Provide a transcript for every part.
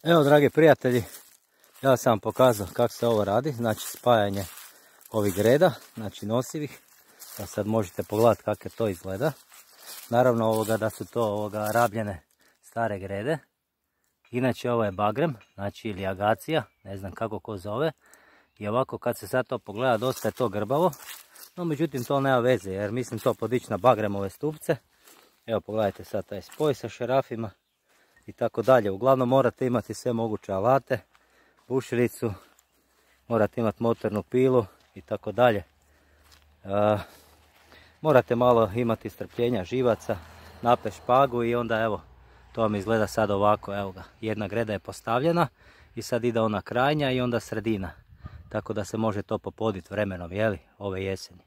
Evo, dragi prijatelji, ja sam vam pokazao kako se ovo radi, znači spajanje ovih greda, znači nosivih. Pa sad možete pogledati kako to izgleda. Naravno da su to rabljene stare grede. Inače ovo je bagrem, znači ili agacija, ne znam kako ko zove. I ovako kad se sad to pogleda, dosta je to grbavo. No međutim to nema veze jer mislim to podići na bagremove stupce. Evo pogledajte sad taj spoj sa šerafima i tako dalje. Uglavnom morate imati sve moguće alate, bušilicu, morate imati motornu pilu i tako dalje. Morate malo imati strpljenja, živaca, napet špagu i onda evo, to vam izgleda sad ovako, evo ga, jedna greda je postavljena i sad ide ona krajnja i onda sredina. Tako da se može to popoditi vremenom, jeli, ove jeseni.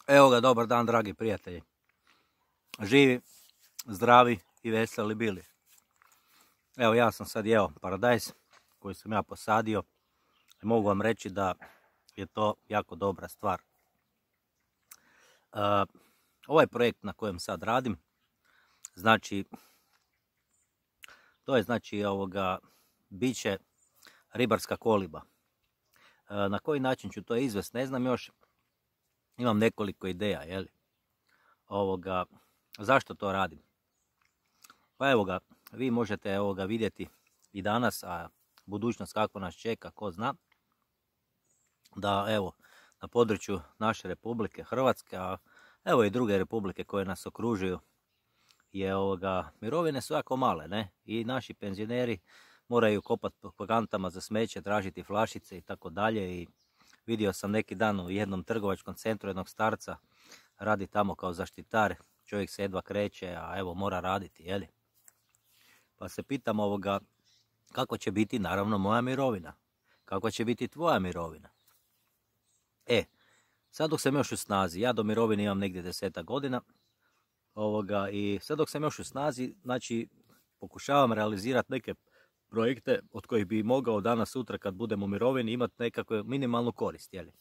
Evo ga, dobar dan dragi prijatelji. Živi, zdravi i veseli bili. Evo ja sam sad jeo paradajz koji sam ja posadio i mogu vam reći da je to jako dobra stvar. Ovaj projekt na kojem sad radim, znači, to je znači bit će ribarska koliba. Na koji način ću to izvesti, ne znam još. Imam nekoliko ideja, jeli? Zašto to radim? Pa evo ga, vi možete vidjeti i danas, a budućnost kako nas čeka, ko zna, da evo, na području naše Republike Hrvatske, a evo i druge republike koje nas okružuju, je mirovine su jako male, ne? I naši penzioneri moraju kopati po kantama za smeće, tražiti flašice i tako dalje. I vidio sam neki dan u jednom trgovačkom centru jednog starca, radi tamo kao zaštitar, čovjek se jedva kreće, a evo mora raditi, jeli? Pa se pitam kako će biti naravno moja mirovina, kako će biti tvoja mirovina. Sad dok sam još u snazi, ja do mirovine imam negdje 10 godina, i sad dok sam još u snazi, znači pokušavam realizirati neke projekte od kojih bi mogao danas sutra kad budem u mirovini imati nekakvu minimalnu korist, jeli?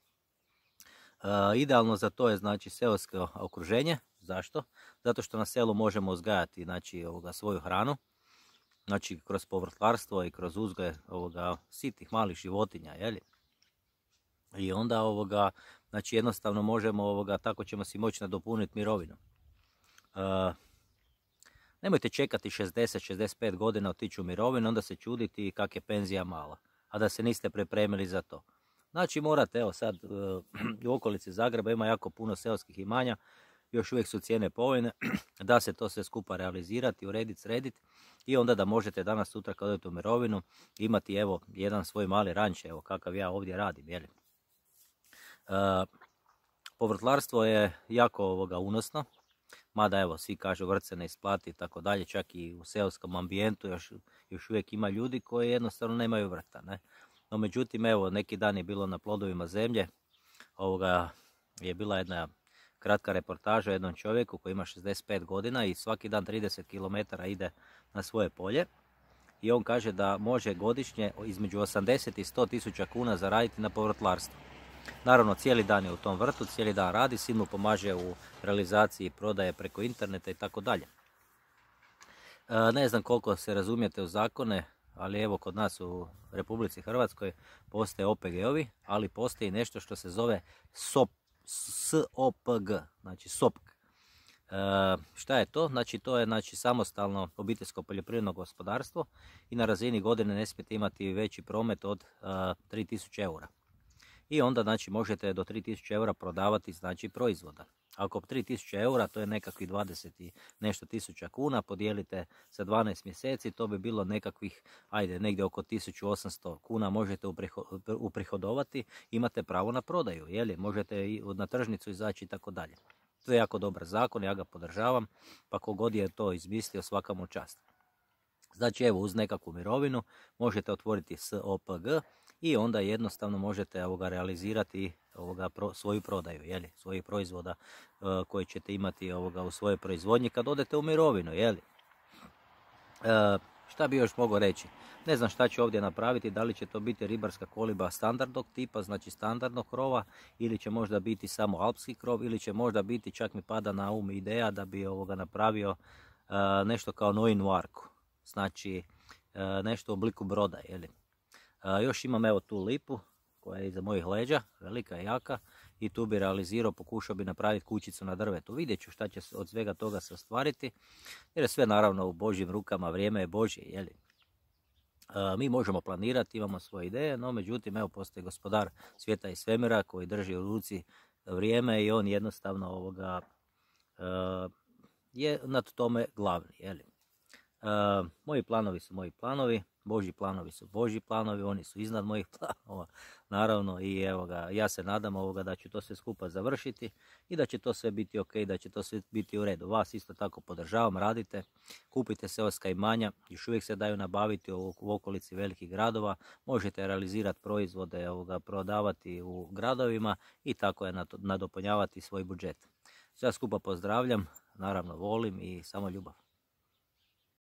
Idealno za to je znači seosko okruženje. Zašto? Zato što na selu možemo uzgajati znači svoju hranu, znači kroz povrtlarstvo i kroz uzgoj sitnih malih životinja, jeli? I onda znači jednostavno možemo tako ćemo si moći nadopuniti mirovinu. Nemojte čekati 60-65 godina otići u mirovinu, onda se čuditi kak je penzija mala, a da se niste pripremili za to. Znači morate, evo sad u okolici Zagreba ima jako puno seoskih imanja, još uvijek su cijene povoljne, da se to sve skupa realizirati, urediti, srediti i onda da možete danas sutra kad odete u mirovinu imati evo jedan svoj mali ranč, evo kakav ja ovdje radim, jeli? Povrtlarstvo je jako unosno, mada evo svi kažu vrt se ne isplati i tako dalje, čak i u seoskom ambijentu još uvijek ima ljudi koji jednostavno nemaju vrta, ne? No međutim, evo neki dan je bilo na Plodovima zemlje, je bila jedna kratka reportaža o jednom čovjeku koji ima 65 godina i svaki dan 30 km ide na svoje polje i on kaže da može godišnje između 80 i 100 tisuća kuna zaraditi na povrtlarstvu. Naravno, cijeli dan je u tom vrtu, cijeli dan radi, sin mu pomaže u realizaciji prodaje preko interneta i tako dalje. Ne znam koliko se razumijete u zakone, ali evo kod nas u Republici Hrvatskoj postoje OPG-ovi, ali postoji nešto što se zove SOPG, znači SOPG. Šta je to? Znači to je samostalno obiteljsko poljoprivredno gospodarstvo i na razini godine ne smijete imati veći promet od 3000 eura. I onda znači možete do 3000 eura prodavati znači proizvoda. Ako 3000 eura, to je nekakvih 20 i nešto tisuća kuna, podijelite sa 12 mjeseci, to bi bilo nekakvih, negdje oko 1800 kuna možete uprihodovati, imate pravo na prodaju, jeli? Možete i na tržnicu izaći i tako dalje. To je jako dobar zakon, ja ga podržavam, pa kogod je to izmislio, svaka mu čast. Znači evo, uz nekakvu mirovinu možete otvoriti SOPG i onda jednostavno možete realizirati svoju prodaju, jeli? Svojih proizvoda koji ćete imati u svojoj proizvodnji kad odete u mirovinu, jeli? Šta bi još mogao reći? Ne znam šta ću ovdje napraviti, da li će to biti ribarska koliba standardnog tipa, znači standardnog krova, ili će možda biti samo alpski krov, ili će možda biti, čak mi pada na um ideja da bi napravio nešto kao Noinu arku, znači nešto u obliku broda, jeli? Još imam evo tu lipu koja je iza mojih leđa, velika i jaka, i tu bi realizirao, pokušao bi napraviti kućicu na drvetu. Vidjet ću šta će od svega toga se ostvariti, jer je sve naravno u Božjim rukama, vrijeme je Božje, jeli? Mi možemo planirati, imamo svoje ideje, no međutim evo postoji gospodar svijeta i svemira koji drži u ruci vrijeme i on jednostavno je nad tome glavni, jeli? Moji planovi su moji planovi, Božji planovi su Božji planovi, oni su iznad mojih planova, naravno, i evo ga, ja se nadam da ću to sve skupa završiti i da će to sve biti ok, da će to sve biti u redu. Vas isto tako podržavam, radite, kupite seoska imanja, još uvijek se daju nabaviti u okolici velikih gradova, možete realizirati proizvode, prodavati u gradovima i tako je nadopunjavati svoj budžet. Sve skupa pozdravljam, naravno volim i samo ljubav.